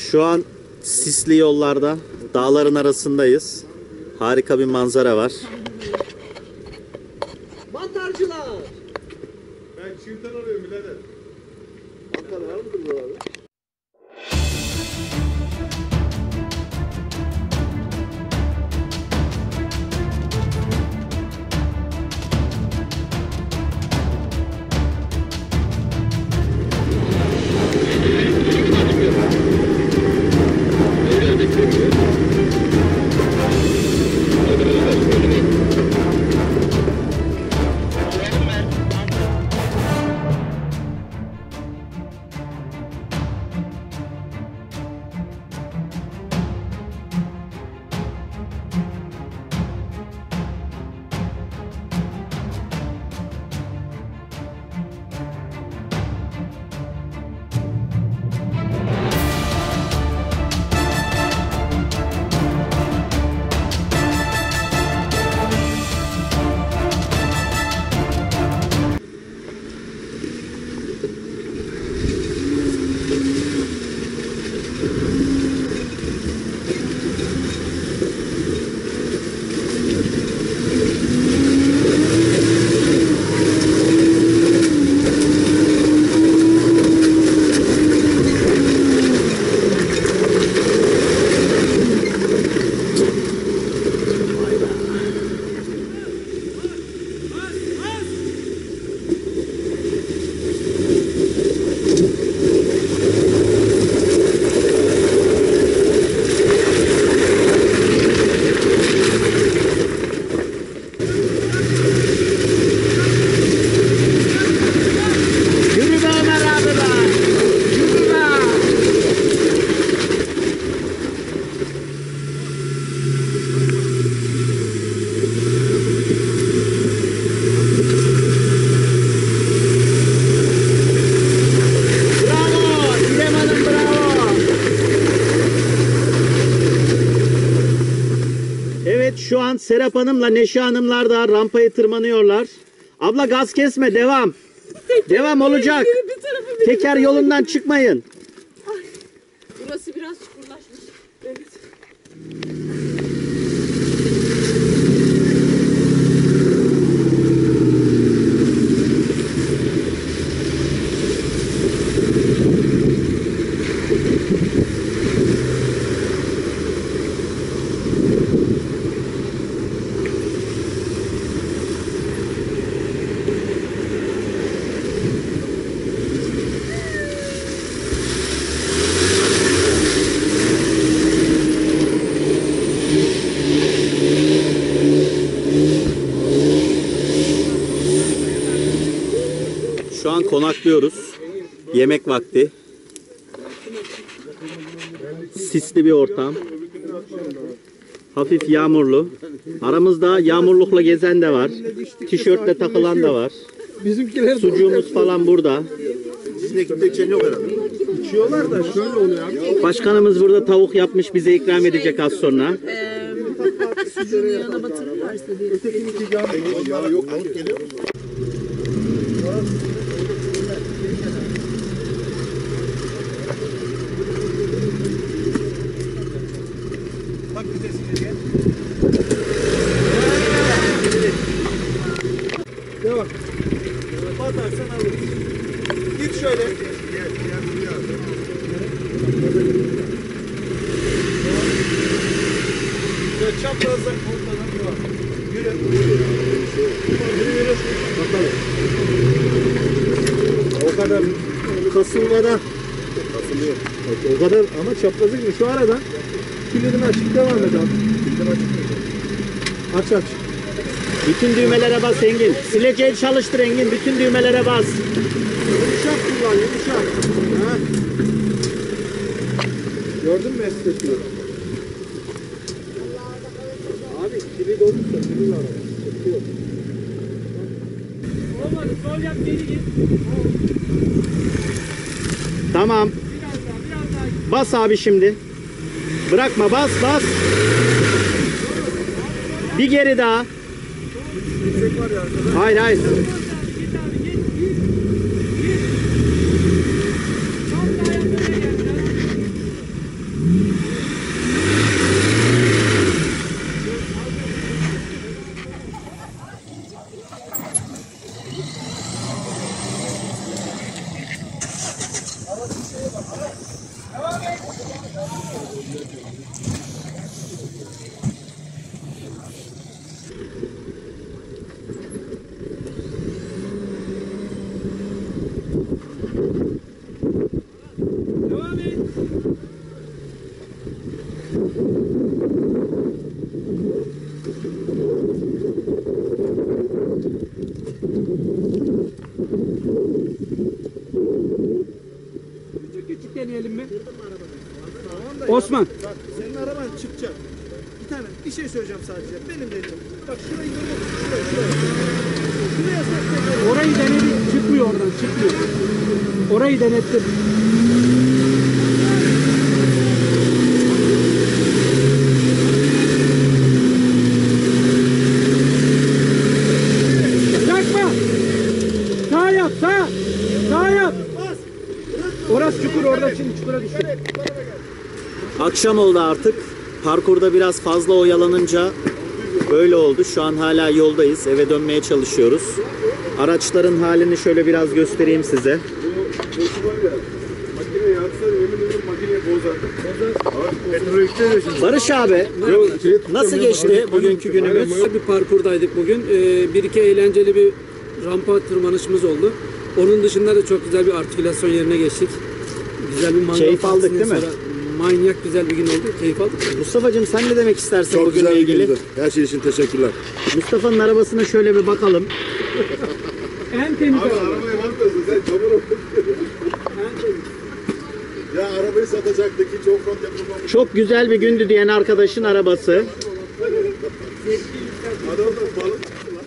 Şu an sisli yollarda, dağların arasındayız. Harika bir manzara var. Mantarcılar. Ben çiğden arıyorum birader. Mantar var mıdır bu abi? Şu an Serap Hanım'la Neşe Hanımlar da rampayı tırmanıyorlar. Abla gaz kesme, devam. Devam olacak. Teker yolundan çıkmayın. Burası biraz çukurlaşmış. Evet. Şu an konaklıyoruz. Yemek vakti. Sisli bir ortam. Hafif yağmurlu. Aramızda yağmurlukla gezen de var. Tişörtle takılan da var. Sucuğumuz falan burada. Sizin ekipte içen yok herhalde. İçiyorlar da şöyle oluyor abi. Başkanımız burada tavuk yapmış, bize ikram edecek az sonra. Sucuğun yanına batırırlarsa diye. Ötekindeki yağ yok. Alıp geliyor. Bak vitesine gel. Devam. Batarsan alırız. Git şöyle. Ya çaprazdan kolpadan devam. Yürü. Yürü. Bakalım. O kadar kasılmadan. Kasılıyor. O kadar ama çaprazı gibi. Şu aradan kilidini açıp devam et abi. Kilidini açıp. Aç aç. Bütün düğmelere bas Engin. Sileceği çalıştır Engin. Bütün düğmelere bas. Yumuşak kullan, yumuşak. Ha. Gördün mü estetiği? Abi kilit olursa kilit var. Çekiyor. Olmadı. Sol yap, geri git. Tamam. Biraz daha. Bas abi şimdi. Bırakma, bas bas. Bir geri daha. Yüksek var ya arkada. Hayır hayır. Git abi, git. Git. Tam daha yapmaya gel. Devam et. Küçük deneyelim mi? Osman. Bak senin araban çıkacak. Bir şey söyleyeceğim sadece. Benim dediğim. Bak şurayı görüyor musun? Şuraya. Şuraya saklayın. Orayı denedik. Çıkmıyor oradan. Çıkmıyor. Orayı denettim. Bırakma. Sağ yap. Sağ. Sağ yap. Orası çukur. Orada şimdi çukura düşüyor. Akşam oldu artık. Parkurda biraz fazla oyalanınca böyle oldu. Şu an hala yoldayız. Eve dönmeye çalışıyoruz. Araçların halini şöyle biraz göstereyim size. Boşu var ya. Makine yaksa yemin ederim makineyi bozar. Petrolükte de şimdi. Barış abi nasıl geçti bugünkü günümüz? Bir parkurdaydık bugün. Bir iki eğlenceli bir rampa tırmanışımız oldu. Onun dışında da çok güzel bir artikülasyon yerine geçtik. Güzel bir mangal Keyif aldık, partisinden değil mi? sonra manyak güzel bir gün oldu. Keyif aldık. Mustafa'cığım sen ne demek istersin Çok bugünle güzel bir ilgili? gündü. Her şey için teşekkürler. Mustafa'nın arabasına şöyle bir bakalım. En temiz Abi araba. arabaya bakmıyorsun sen çamur oldu. Ya arabayı satacaktık hiç offroad yapılmamış. Çok güzel bir gündü diyen arkadaşın arabası. Adamda balık